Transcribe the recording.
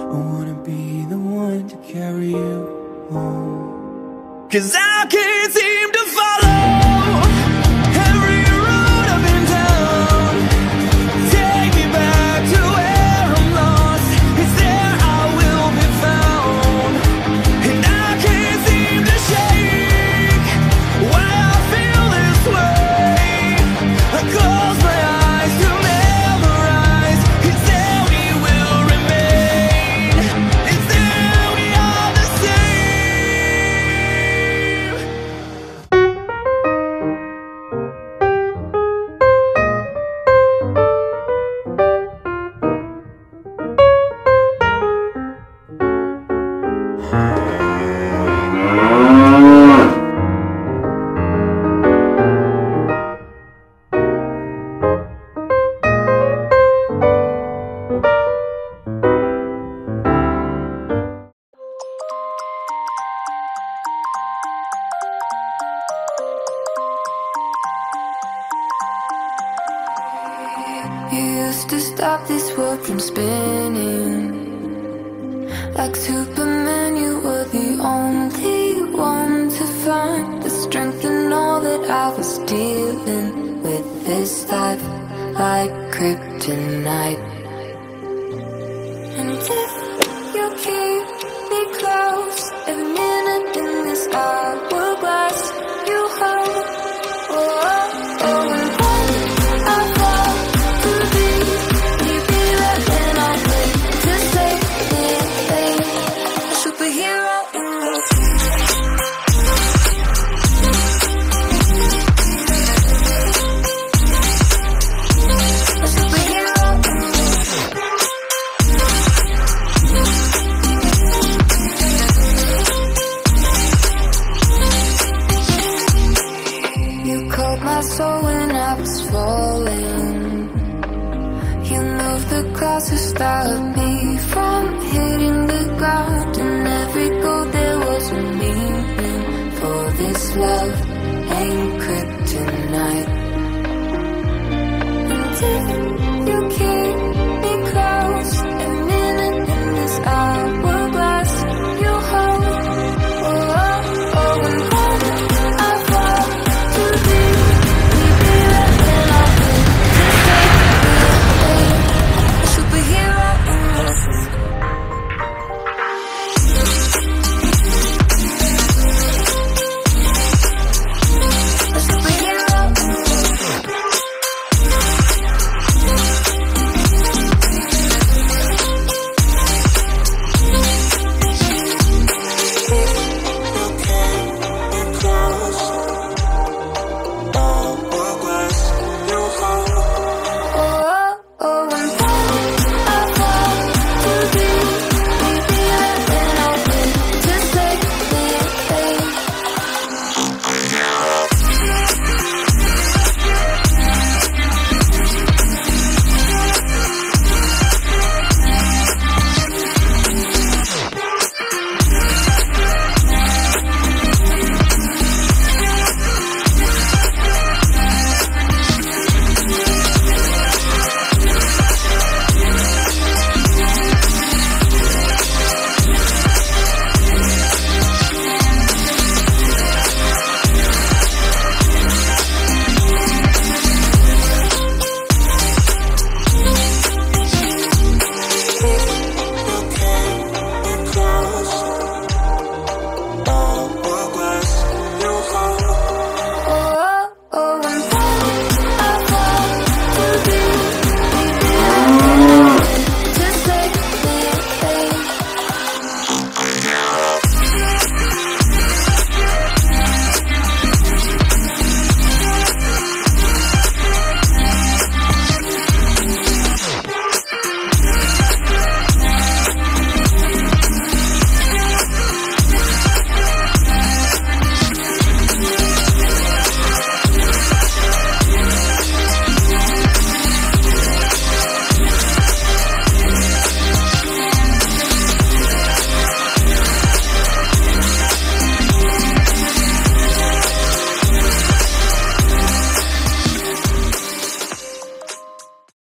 I wanna be the one to carry you home. 'Cause I can't seem to follow every road I've been down. Take me back to where I'm lost. It's there I will be found. And I can't seem to shake why I feel this way. I close my eyes to memorize. It's there we will remain. It's there we are the same. You used to stop this world from spinning. Like Superman, you were the only one to find the strength in all that I was dealing with this life, like kryptonite. And if you keep me close, every minute in this hourglass you hold. Oh, oh, oh, and when I fall too deep, you be there and I'll wait to save me, a superhero in your a superhero in you caught my soul when I was falling. You moved the clouds to stop me from hitting the ground. And every goal there was a meaning. For this love ain't crazy.